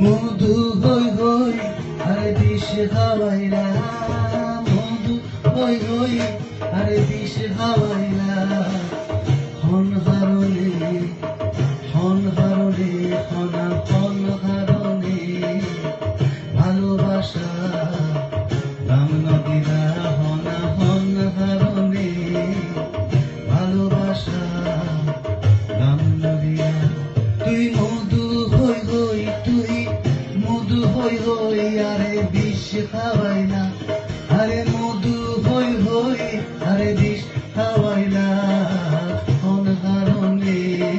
মধু হই হই আরে বিষ খাওয়াইলা, মধু হই হই আরে বিষ খাওয়াইলা। হন হারনে হন হারনে হনা হন হারনে ভালোবাসা দাম না দিলা। হনা হন হারনে ভালোবাসা দাম না দিয়া। তুই মধু হই হই, তুই মধু হই হই আরে বিষ খাওয়াইলা। আরে মধু হই হই আরে বিষ খাওয়াইলা। হন হারনে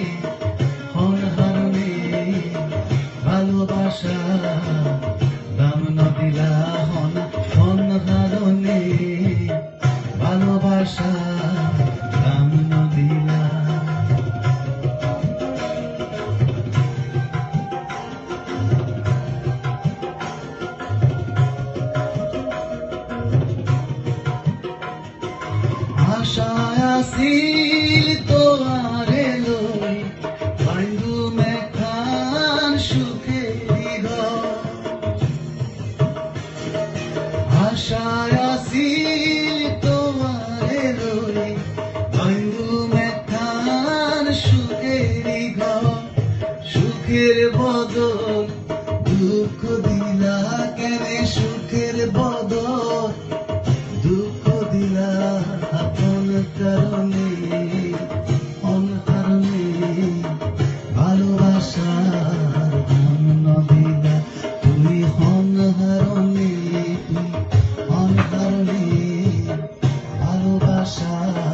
ভালোবাসা দাম না দিলা। হন হন হারনে ভালোবাসা দাম না দিলা। আশায় আছিল তোমারে লই বাইন্দু মেখান সুখেরি ঘর। আশায় আছিল তোমারে লই বাইন্দু মেখান সুখেরি ঘর। সুখের বদল দুঃখ দিলা কেনে, সুখের বদল দুঃখ দিলা। আপন কারণে অন কারণে ভালোবাসার দাম না দিলা। তুই হন হারনে, তুই হন হারনে ভালোবাসা